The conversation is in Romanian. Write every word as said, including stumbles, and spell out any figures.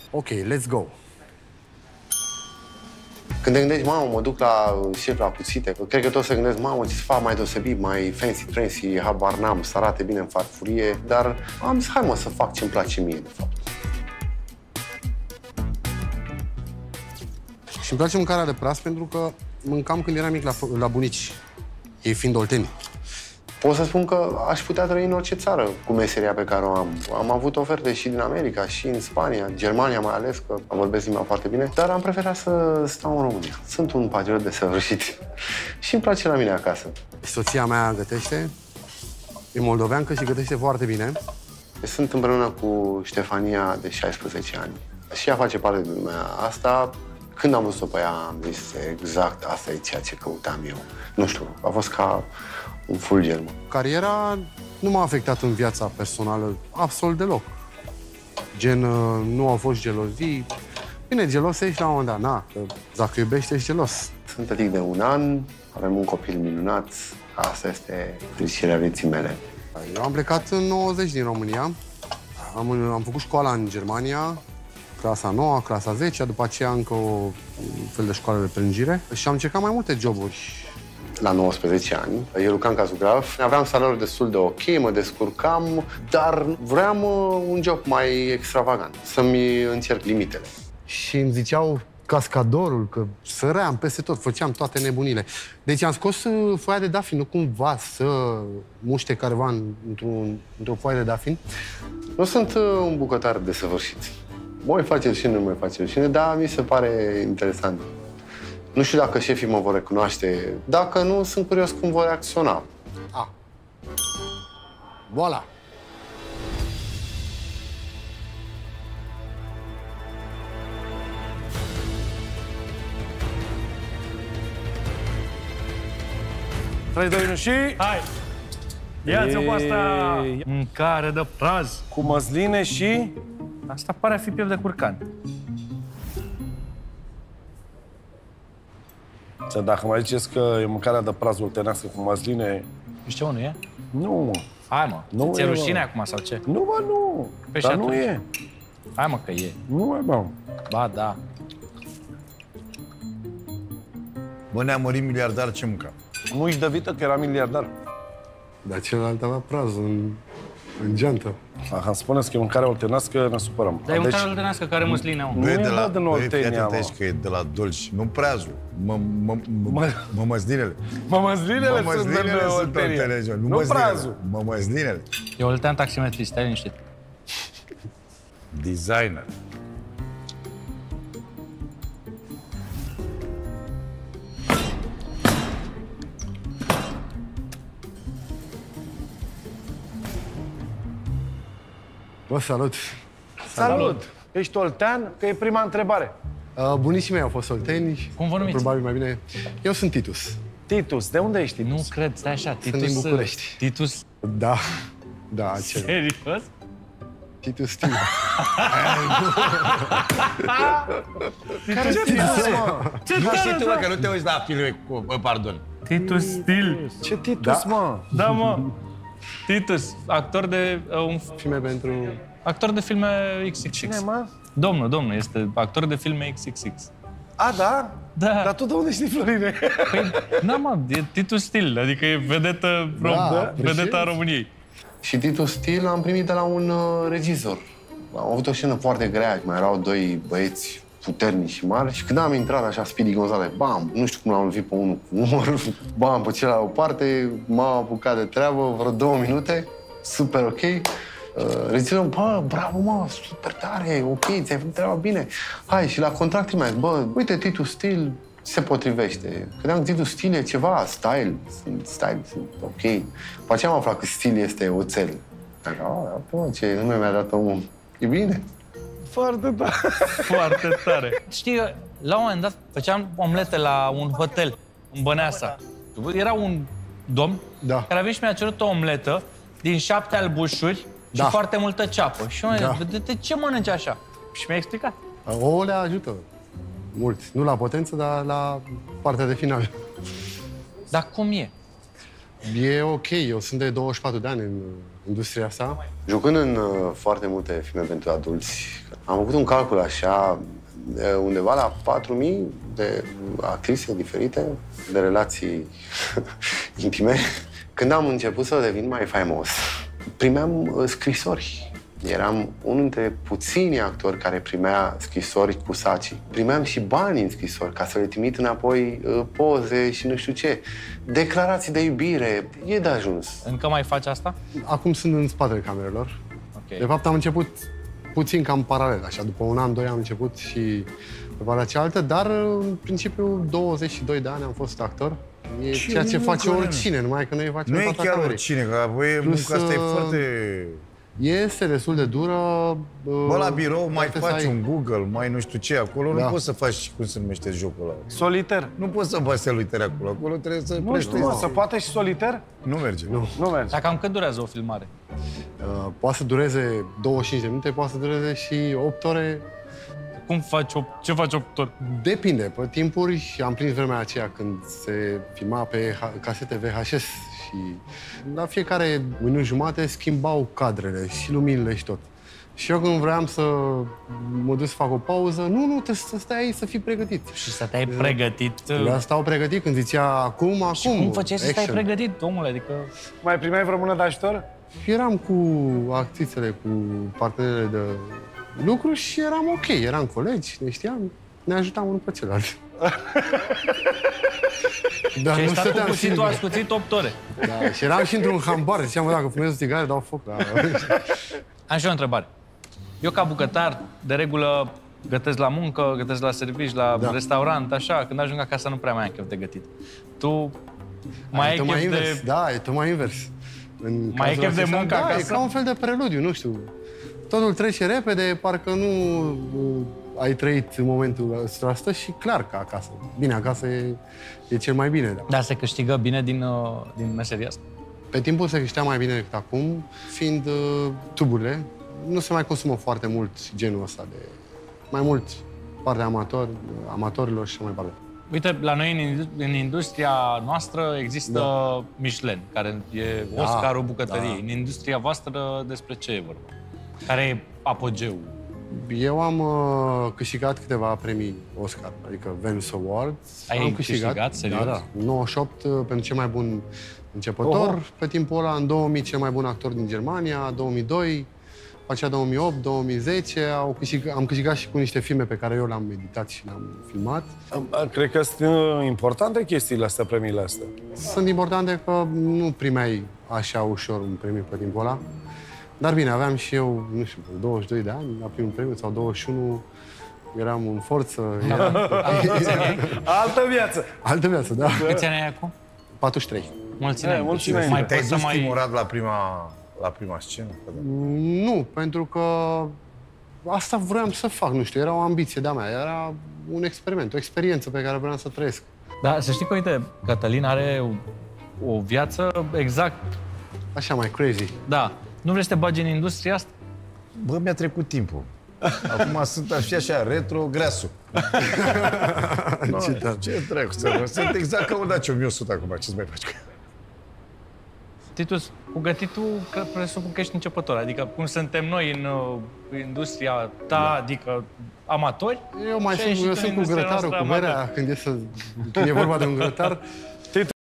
Ok, let's go. Când te gândești, mamă, mă duc la șef la cuțite, cred că tot să gândesc, mamă, ce să fac mai deosebit, mai fancy-trancy, habar n-am, să arate bine în farfurie, dar am zis, hai mă, să fac ce-mi place mie, de fapt. Și îmi place mâncarea de praz pentru că mâncam când eram mic la, la bunici, ei fiind olteni. Pot să spun că aș putea trăi în orice țară cu meseria pe care o am. Am avut oferte și din America, și în Spania, Germania mai ales, că vorbesc limba foarte bine, dar am preferat să stau în România. Sunt un patriot desăvârșit și îmi place la mine acasă. Soția mea gătește, e moldoveancă și gătește foarte bine. Sunt împreună cu Ștefania de șaisprezece ani și ea face parte din lumea asta. Când am văzut-o pe ea, am zis exact asta e ceea ce căutam eu. Nu știu, a fost ca un fulger. Cariera nu m-a afectat în viața personală absolut deloc. Gen, nu au fost gelozii. Bine, gelos ești la un moment dat, na, că dacă iubești, ești gelos. Sunt tătic de un an, avem un copil minunat. Asta este fericirea vieții mele. Eu am plecat în nouăzeci din România. Am, am făcut școala în Germania, clasa nouă, clasa zece, după aceea încă o fel de școală de prelungire. Și am încercat mai multe joburi. La nouăsprezece ani, eu lucram ca zugraf, aveam salariul destul de ok, mă descurcam, dar vreau un job mai extravagant, să-mi încerc limitele. Și îmi ziceau cascadorul, că săream peste tot, făceam toate nebunile. Deci am scos foaia de dafin, nu cumva să muște careva într-o într foaie de dafin. Nu sunt un bucătar desăvârșit. Mă mai face rușine, nu mai face rușine, dar mi se pare interesant. Nu știu dacă șefii mă vor recunoaște. Dacă nu, sunt curios cum vor reacționa. Ah. Voilà. trei, doi, unu și... Hai! Ia-ți-o cu asta! Mâncare de praz. Cu măsline și... Asta pare a fi piept de curcan. Să, dacă mai ziceți că e mâncarea de praz oltenească cu măsline... Nu știu, nu e? Nu, mă. Hai, mă. Nu ți-e e, rușine mă. acum sau ce? Nu, mă, nu. Păi Dar și nu atunci? e. Hai, mă, că e. Nu mai, mă. Ba, da. Bă, ne-a murit miliardar, ce mânca? Nu ești de vită că era miliardar. Dar celălalt avea praz în, în geantă. Aha, spuneți că e mâncare oltenească, ne supărăm. Dar e mâncare oltenească care măsline au. Nu e de la Băi, Oltenia, fii atent, că e de la Dolci. Nu prazul. Mă, mă, mă, mă măslinele. Mă, măslinele sunt în Oltenia. Nu prazul. Mă, măslinele. E oltean taximetrist, stai liniștit. Designer. Bă, salut! Salut! Ești oltean? Că e prima întrebare. Uh, bunicii mei au fost olteni. Cum vă numiți? Probabil mai bine. Eu sunt Titus. Titus, de unde ești Titus? Nu cred, stai așa, Titus... din București. Titus... Da, da, acela. Serios? Titus Stil. Care ce Titus, mă? Ce Nu știi tu, tare, mă, că nu te uiți la filme cu... Bă, pardon. Titus Stil. Ce Titus, mă? Da, mă. Titus, actor de... Uh, un... Filme pentru... Actor de filme X X X. Cine, mă? Domnul, domnul, este actor de filme X X X. A, da? Da. Dar tu de unde știi, Florine? Păi, da, mă, e Titus Stil, adică e vedetă, rom, Da, vedeta României. Și Titus Stil am primit de la un uh, regizor. Am avut o scenă foarte grea, mai erau doi băieți puternici și mari și când am intrat așa, Speedy Gonzales, bam, nu știu cum l-am lovit pe unul cu umăr, bam, pe celălalt o parte, m-am apucat de treabă, vreo două minute, super ok. Uh, regizorul, bă, bravo, mă, super tare, ok, ți-ai făcut treaba bine. Hai, și la contract mi-a zis, bă, uite, Titus Stil se potrivește. Credeam că Titus Stil e ceva style, sunt style, sunt ok. După aceea am aflat că stil este oțel. Dacă, a, ce nume mi-a dat omul. E bine. Foarte tare. Foarte tare. Știi, eu, la un moment dat făceam omlete la un hotel, în Băneasa. Era un domn Da. care avea și mi-a cerut o omletă din șapte albușuri Da. și foarte multă ceapă. Și eu Da. da. de, de ce mănânci așa? Și mi-a explicat. Ouăle ajută mult. Nu la potență, dar la partea de final. Dar cum e? E ok, eu sunt de douăzeci și patru de ani în, industria asta. Jucând în uh, foarte multe filme pentru adulți, am făcut un calcul așa, de undeva la patru mii de actrise diferite, de relații intime. Când am început să devin mai faimos, primeam uh, scrisori. Eram unul dintre puținii actori care primea scrisori cu saci. Primeam și bani în scrisori ca să le trimit înapoi uh, poze și nu știu ce. Declarații de iubire, e de ajuns. Încă mai faci asta? Acum sunt în spatele camerelor. Ok. De fapt, am început puțin cam paralel, așa. După un an, doi am început și pe partea cealaltă, dar în principiu douăzeci și doi de ani am fost actor. E Ce ceea ce muncă, face nene. oricine, numai că noi facem Nu e fața chiar camerei. oricine, că apoi Plus, munca asta e uh, foarte... Este destul de dură. Bă, la birou mai poate să faci ai- un Google, mai nu știu ce, acolo Da. nu poți să faci, cum se numește jocul ăla. Soliter. Nu poți să faci solitaire acolo, acolo trebuie să Nu știu, plătești. mă, se poate și soliter? Nu merge. Nu. Nu merge. Dar cam cât durează o filmare? Uh, poate să dureze douăzeci și cinci de minute, poate să dureze și opt ore. Cum faci o... Ce faci opt ori? Depinde. Pe timpuri am prins vremea aceea când se filma pe H- casete V H S și la fiecare minut jumate schimbau cadrele și luminile și tot. Și eu când vreau să mă duc să fac o pauză, nu, nu, trebuie să stai aici să fii pregătit. Și să te-ai pregătit... Eu stau pregătit când zicea acum, acum, Și cum făceai să stai action. pregătit, omule? Adică... Mai primeai vreo mână de ajutor? Eram cu actrițele, cu partenerele de lucru și eram ok, eram colegi, ne știam, ne ajutam unul pe celălalt. Dar Și ai nu stat cu stăteam cuțitul singur. ascuțit opt ore. Da, și eram și într-un hambar, ziceam, bă, dacă fumez o țigară, dau foc. Da. Am și eu o întrebare. Eu, ca bucătar, de regulă gătesc la muncă, gătesc la servici, la Da. restaurant, așa. Când ajung acasă nu prea mai am chef de gătit. Tu mai ai tocmai chef invers. de... Da, e tocmai invers. În Mai ai cazul chef de acesta, muncă da, acasă? e ca un fel de preludiu, nu știu. Totul trece repede, parcă nu uh, ai trăit momentul ăsta și clar că acasă. Bine, acasă e, e cel mai bine. Da. Dar se câștigă bine din, uh, din meseria asta? Pe timpul se câștigea mai bine decât acum, fiind uh, tuburile. Nu se mai consumă foarte mult genul ăsta de... Mai mult partea amator, amatorilor și așa mai departe. Uite, la noi în, indus- în industria noastră există Da. Michelin, care e Da, Oscarul bucătăriei. da. În industria voastră despre ce e vorba? Care e apogeul? Eu am uh, câștigat câteva premii Oscar, adică Venice Awards. Ai am câștigat? Serios? Da, da. În nouăzeci și opt uh, pentru cel mai bun începător, Oho. pe timpul ăla, în două mii cel mai bun actor din Germania, două mii doi, după aceea două mii opt, două mii zece, au câștigat, am câștigat și cu niște filme pe care eu le-am editat și le-am filmat. Cred că sunt uh, importante chestiile astea, premiile astea. Sunt importante că nu primeai așa ușor un premiu pe timpul ăla. Dar bine, aveam și eu, nu știu, douăzeci și doi de ani la primul premiu sau douăzeci și unu, eram în forță. Era... Altă viață! Altă viață, da. Câți ani ai acum? patruzeci și trei. Mulți Eh, ani. mulți ani. Mai Te-ai poți să dus mai... timorat la prima, la prima scenă? Nu, pentru că asta vreau să fac, nu știu, era o ambiție de-a mea, era un experiment, o experiență pe care vreau să trăiesc. Da, să știi că, uite, Cătălin are o, o viață exact... Așa, mai crazy. Da. Nu vrei să te bagi în industria asta? Bă, mi-a trecut timpul. Acum sunt aș fi așa, retro-greasul. No, Ce tare. ce dracu să mă, sunt exact ca un Dacia o mie o sută acum, ce-ți mai faci cu ea? Titus, cu gătitul, că presupun că ești începător. Adică, cum suntem noi în uh, industria ta, adică amatori, Eu mai și sunt, ai eu ieșit în sunt cu industria grătarul, noastră cu berea, amatori. când e, să, când e vorba de un grătar,